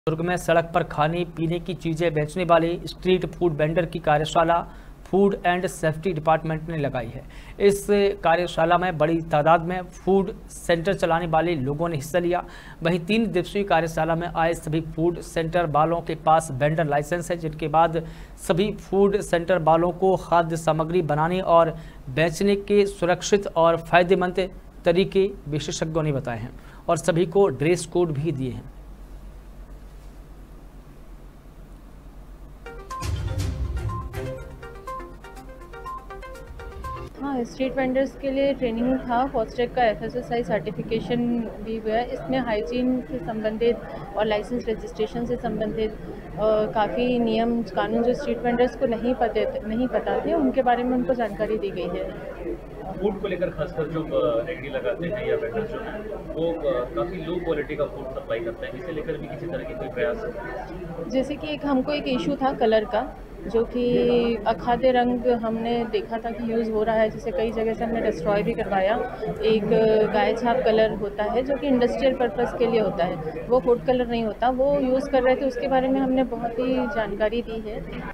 दुर्ग में सड़क पर खाने पीने की चीजें बेचने वाले स्ट्रीट फूड वेंडर की कार्यशाला फूड एंड सेफ्टी डिपार्टमेंट ने लगाई है। इस कार्यशाला में बड़ी तादाद में फूड सेंटर चलाने वाले लोगों ने हिस्सा लिया। वहीं 3 दिवसीय कार्यशाला में आए सभी फूड सेंटर वालों के पास वेंडर लाइसेंस है, जिनके बाद सभी फूड सेंटर वालों को खाद्य सामग्री बनाने और बेचने के सुरक्षित और फायदेमंद तरीके विशेषज्ञों ने बताए हैं और सभी को ड्रेस कोड भी दिए हैं। हाँ, स्ट्रीट वेंडर्स के लिए ट्रेनिंग था। फॉस्टेक का FSSAI सर्टिफिकेशन भी हुआ है। इसमें हाइजीन से संबंधित और लाइसेंस रजिस्ट्रेशन से संबंधित काफ़ी नियम कानून जो स्ट्रीट वेंडर्स को नहीं पता थे, उनके बारे में उनको जानकारी दी गई है। फूड को लेकर खासकर जो रेगड़ी लगाते हैं या वेंडर जो हैं वो काफ़ी लो क्वालिटी का फूड सप्लाई करते हैं, इसे लेकर भी किसी तरह की कोई प्रयास है? जैसे कि हमको एक इशू था कलर का, जो कि अखाद्य रंग हमने देखा था कि यूज़ हो रहा है, जिसे कई जगह से हमने डिस्ट्रॉय भी करवाया। एक गाय छाप कलर होता है जो कि इंडस्ट्रियल पर्पस के लिए होता है, वो फूड कलर नहीं होता, वो यूज़ कर रहे थे। उसके बारे में हमने बहुत ही जानकारी दी है